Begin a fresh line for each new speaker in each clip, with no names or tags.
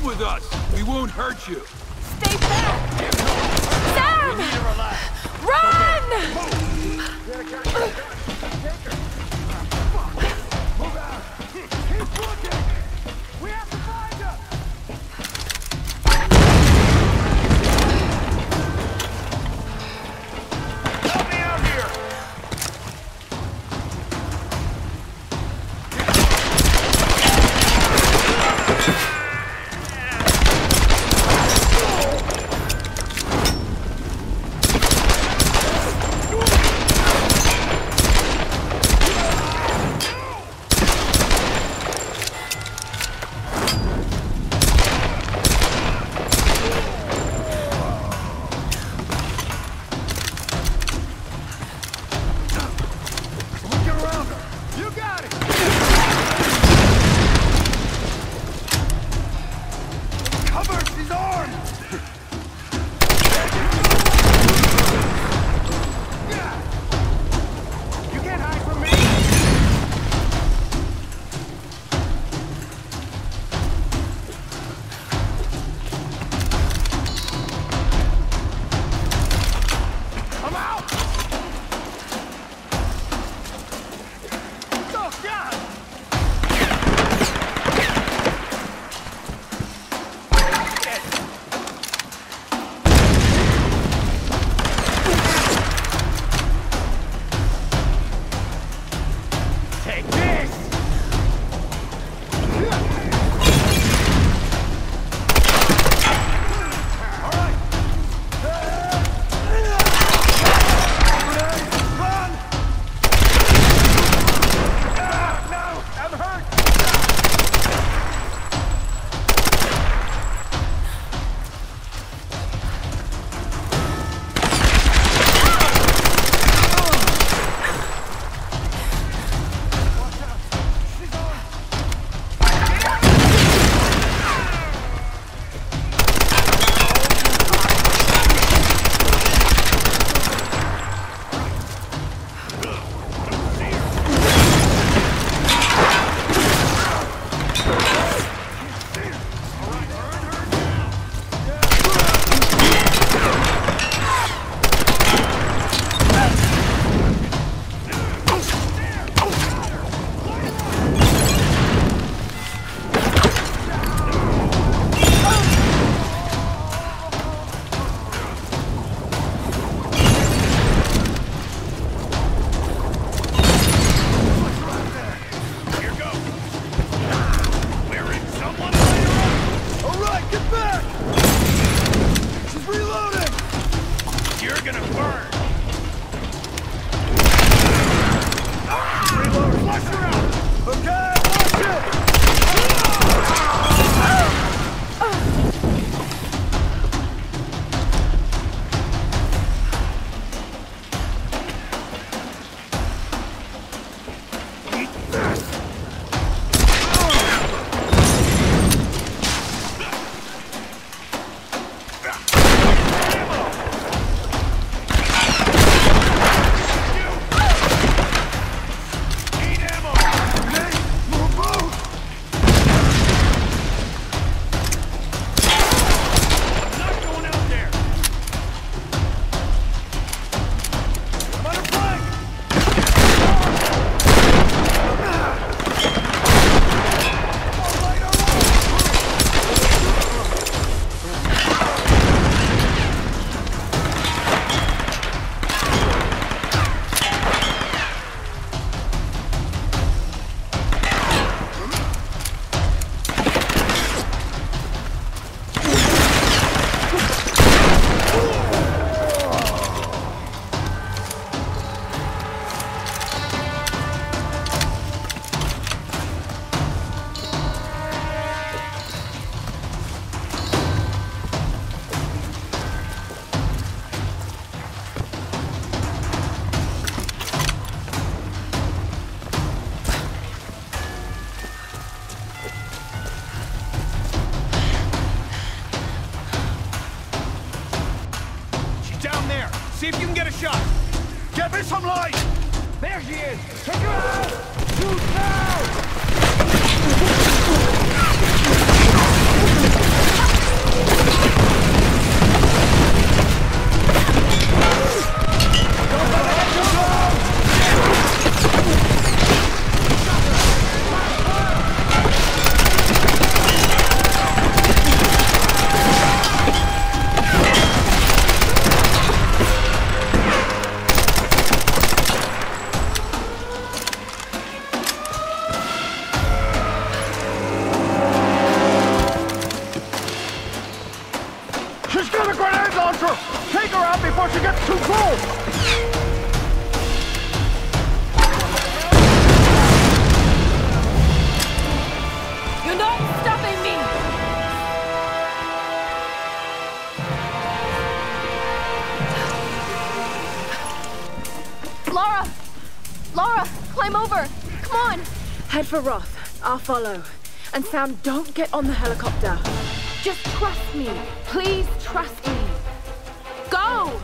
Come with us. We won't hurt you.
Stay back! Sam!
You need to relax.
Run!
Move out. Keep looking. We have to find her. Help me out here. See if you can get a shot. Get me some light! There she is! Take her out! Shoot now! before she gets too close!
You're not stopping me! Lara! Lara, climb over! Come on!
Head for Roth. I'll follow. And Sam, don't get on the helicopter. Just trust me. Please trust me. Go!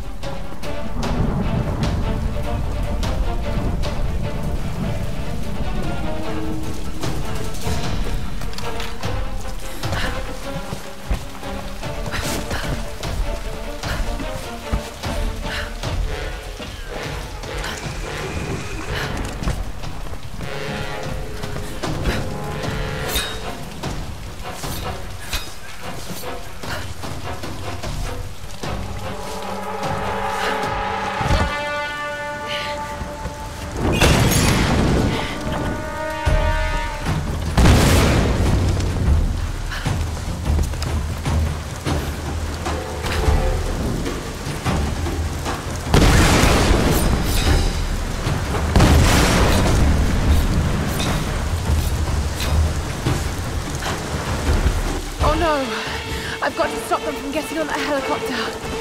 I've got to stop them from getting on that helicopter.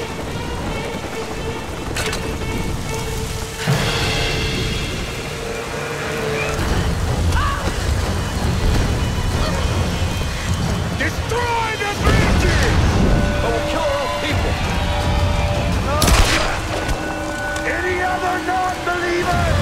Destroy the bridges! Or we'll kill our own people! Any other non-believers?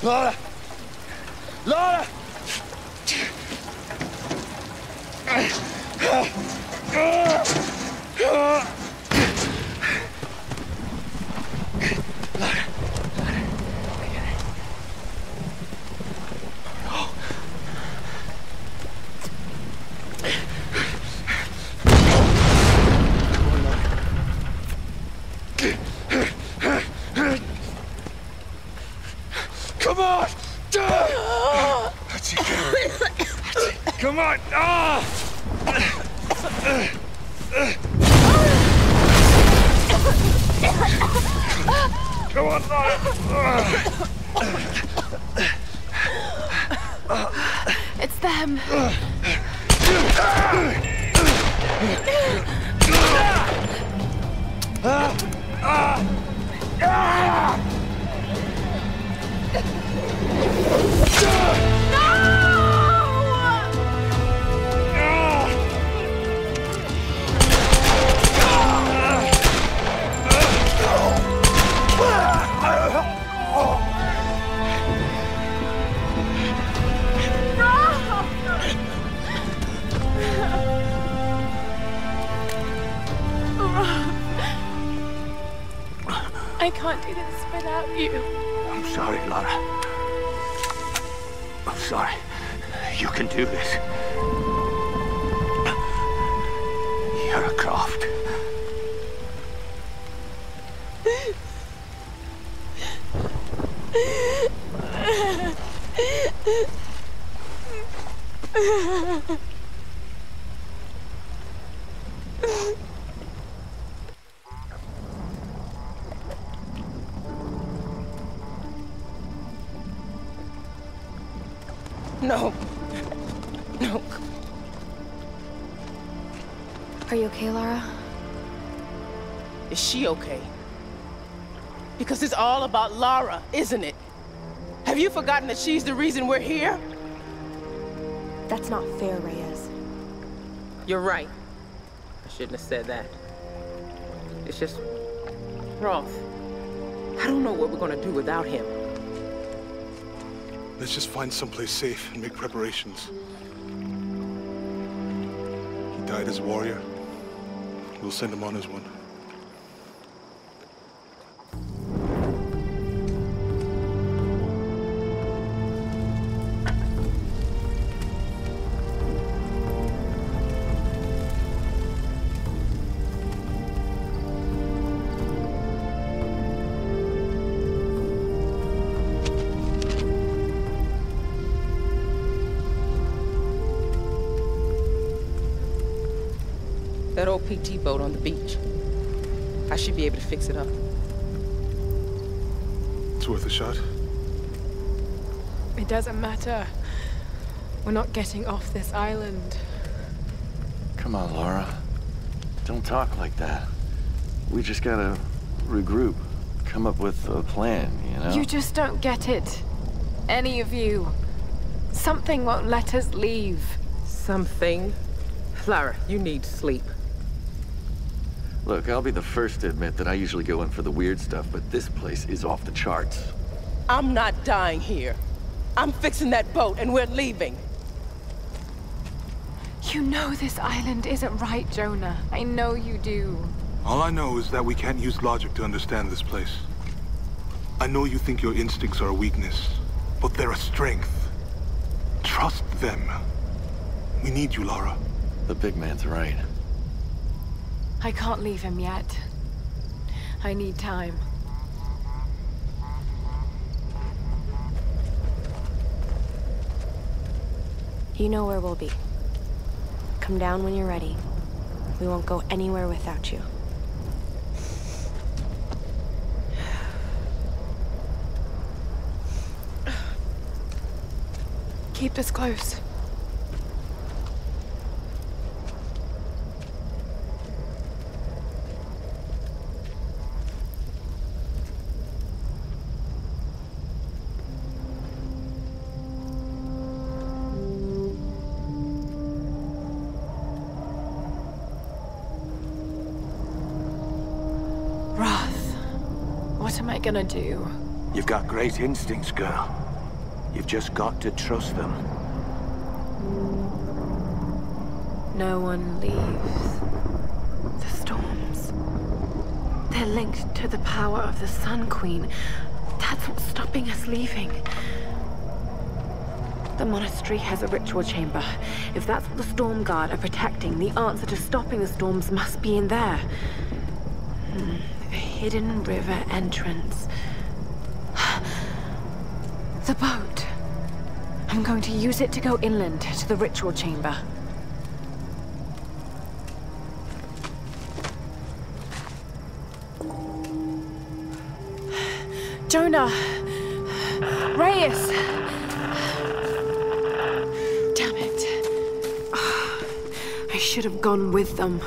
Lara! Lara! Come on! That's it. Come on! Come on, Lara!
It's them. I can't do this without you.
I'm sorry, Lara. I'm sorry. You can do this. Lara Croft.
No. No.
Are you okay, Lara?
Is she okay? Because it's all about Lara, isn't it? Have you forgotten that she's the reason we're here?
That's not fair, Reyes.
You're right. I shouldn't have said that. It's just... Roth. I don't know what we're gonna do without him.
Let's just find someplace safe and make preparations. He died as a warrior. We'll send him on as one.
That old PT boat on the beach. I should be able to fix it up.
It's worth a shot.
It doesn't matter. We're not getting off this island.
Come on, Lara. Don't talk like that. We just gotta regroup. Come up with a plan, you know?
You just don't get it. Any of you. Something won't let us leave.
Something? Lara, you need sleep.
Look, I'll be the first to admit that I usually go in for the weird stuff, but this place is off the charts.
I'm not dying here. I'm fixing that boat and we're leaving.
You know this island isn't right, Jonah. I know you do.
All I know is that we can't use logic to understand this place. I know you think your instincts are a weakness, but they're a strength. Trust them. We need you, Lara.
The big man's right.
I can't leave him yet. I need time.
You know where we'll be. Come down when you're ready. We won't go anywhere without you.
Keep this close.
What am I gonna do?
You've got great instincts, girl.
You've just got to trust them.
No one leaves. The storms. They're linked to the power of the Sun Queen. That's what's stopping us leaving. The monastery has a ritual chamber. If that's what the Storm Guard are protecting, the answer to stopping the storms must be in there. A hidden river entrance. The boat. I'm going to use it to go inland to the ritual chamber. Jonah! Reyes! Damn it. I should have gone with them.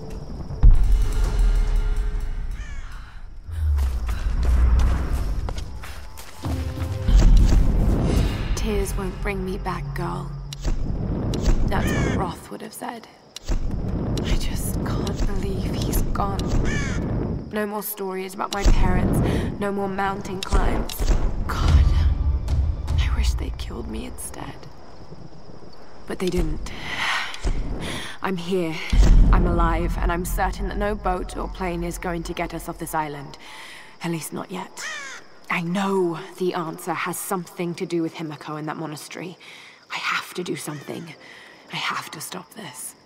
Tears won't bring me back, girl. That's what Roth would have said. I just can't believe he's gone. No more stories about my parents. No more mountain climbs. God, I wish they killed me instead. But they didn't. I'm here. I'm alive, and I'm certain that no boat or plane is going to get us off this island. At least not yet. I know the answer has something to do with Himiko and that monastery. I have to do something. I have to stop this.